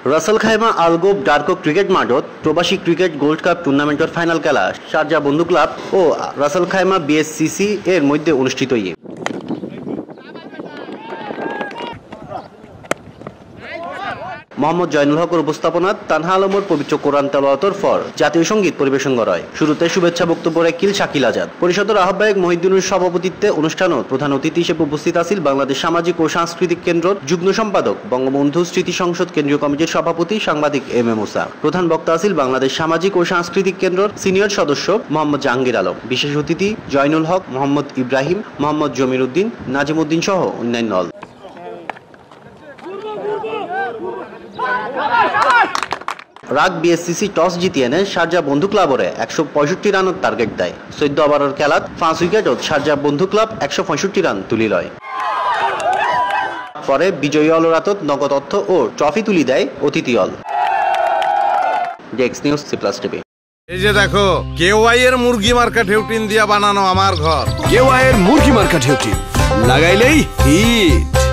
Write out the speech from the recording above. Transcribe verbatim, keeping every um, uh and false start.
Rasel Khaimah আলগোব ডার্কো cricket মাঠত প্রবাসী ক্রিকেট গোল্ড কাপ টুর্নামেন্টের ফাইনাল খেলা শারজাহ বন্ধু ক্লাব ও রাসেল খাইমা বিএসসিসি এর মধ্যে অনুষ্ঠিত হয়ে মোহাম্মদ জয়নুল হকের উপস্থাপনাত তানহা আলমের পবিত্র কোরআন তেলাওয়াতের পর জাতীয় সঙ্গীত পরিবেশন করা হয়। শুরুতে শুভেচ্ছা বক্তব্য রাখিল শাকিল আজাদ। পরিষদের আহ্বায়ক মহিউদ্দিনের সভাপতিত্বে অনুষ্ঠানত প্রধান অতিথি হিসেবে উপস্থিত আছেন বাংলাদেশ সামাজিক ও সাংস্কৃতিক কেন্দ্রের যুগ্ম সম্পাদক বঙ্গবন্ধু স্মৃতি সংসদ কেন্দ্রীয় কমিটির সভাপতি সাংবাদিক এম এ মুসা। প্রধান বক্তা আছেন বাংলাদেশ সামাজিক ও সাংস্কৃতিক কেন্দ্রের সিনিয়র সদস্য মোহাম্মদ জাহাঙ্গীর আলম। বিশেষ অতিথি জয়নুল হক, মোহাম্মদ ইব্রাহিম, মোহাম্মদ জমির উদ্দিন, নাজিম উদ্দিন সহ অন্যান্য। রাগ বিএসসিসি টস জিতিয়ে নেয় শারজাহ বন্ধু ক্লাবরে একশো পঁয়ষট্টি রানের টার্গেট দেয়। চোদ্দ ওভারের খেলাত পাঁচ উইকেটত শারজাহ বন্ধু ক্লাব একশো পঁয়ষট্টি রান তুলি লয়। পরে বিজয়ী অলরাতত নগদ অর্থ ও ট্রফি তুলি দেয় অতিথি অল। Desk news C plus TV. এই যে দেখো কেওয়াই এর মুরগি মার্কা ঢেউটিন দিয়া বানানো আমার ঘর। কেওয়াই এর মুরগি মার্কা ঢেউটিন লাগাইলেই হিট।